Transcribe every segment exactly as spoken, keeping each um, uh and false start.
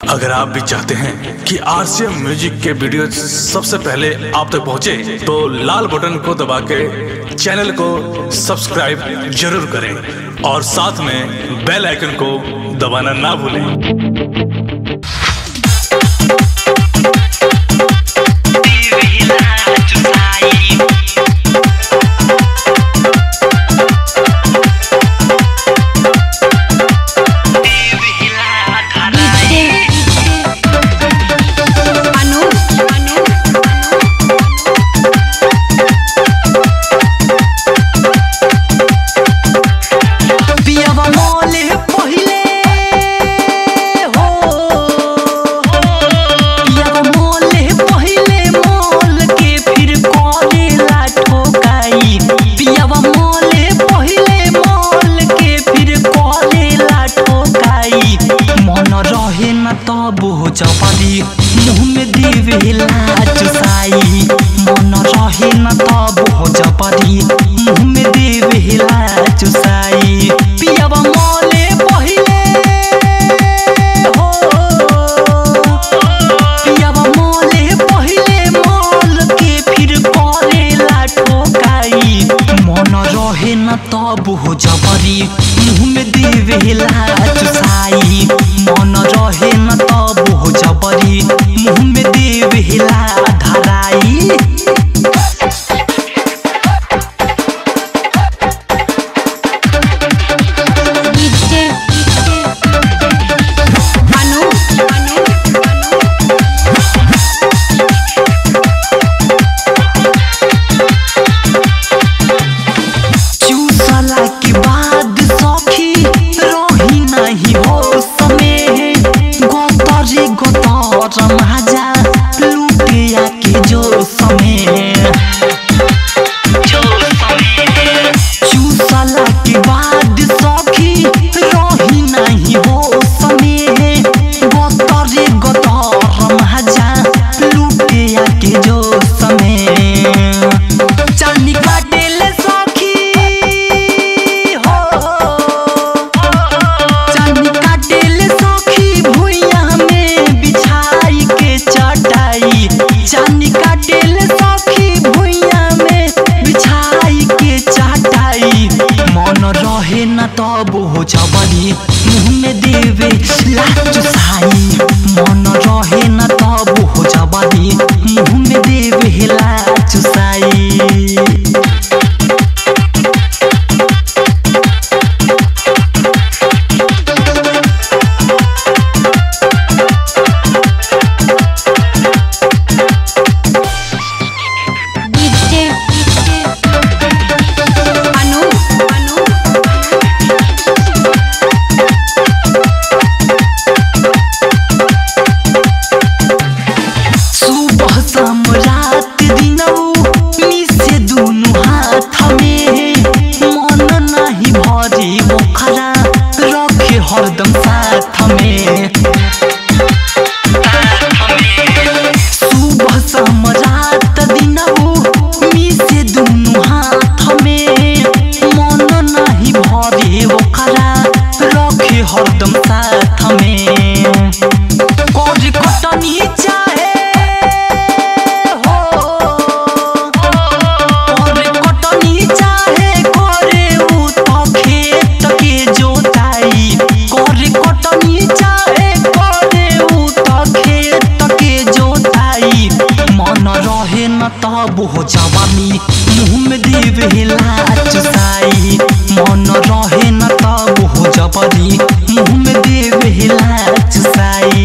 अगर आप भी चाहते हैं कि आरसीएम म्यूजिक के वीडियो सबसे पहले आप तक पहुंचे, तो लाल बटन को दबा के चैनल को सब्सक्राइब जरूर करें और साथ में बेल आइकन को दबाना ना भूलें। चौपाली मुँह में देवेला चुसाई, मन रहे न तब हो चौपाली मुँह में देवेला चुसाई। पियावा मोले पहिले हो, पियावा मोले पहिले मोल के फिर करेला ठोकाई, मन रहे न तब हो चौपाली मुँह में देवेला चुसाई, मन रहे न तब हो जबरी मुँह में देवेला धराई। चूसला के बाद सखी रही नहीं हो समय, गोतरे गोतर महाजा लुटिया के जो समय, चूसला के बाद सखी रही नहीं हो समय, गोतरे गोतर महाजा लुटिया के जो समय। चांदी काटेले सखी हो, चांदी काटेले सखी भुइया में बिछाई के चटाई, चांदी काटेले सखी भुइया में बिछाई के चटाई, मन रहे न तब हो जबरी मुँह में देवे लाचुसाई, मन रहे न तब हो जबरी मुँह में देवे लाचुसाई। सुबह शाम रात दिनऊ मिसे दुनु हाथ में, मन नहीं भरी ओखरा रखे हरदम साथ में। सुबह शाम रात दिनऊ मिसे दुनु हाथ में, मन नहीं भरी ओखरा रखे हरदम साथ में। कोरी कटनी चाहे तब हो जवानी मुँह में देवेला चुसाई, मन रहे न तब हो जबरी मुँह में देवेला चुसाई।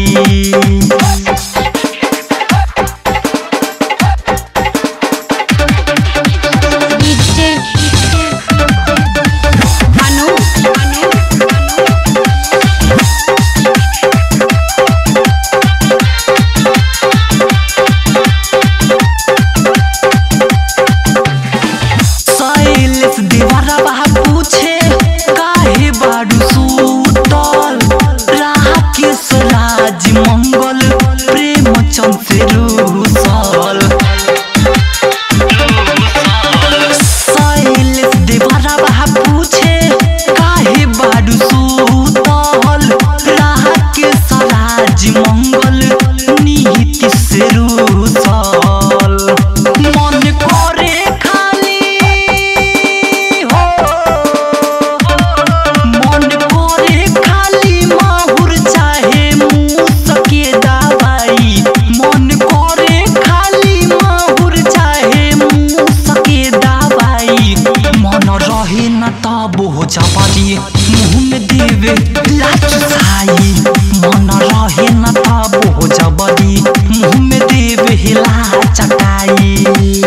चटाई।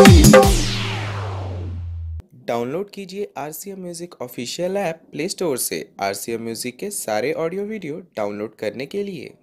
डाउनलोड कीजिए R C M music official app play store से। आर सी एम म्यूजिक के सारे ऑडियो वीडियो डाउनलोड करने के लिए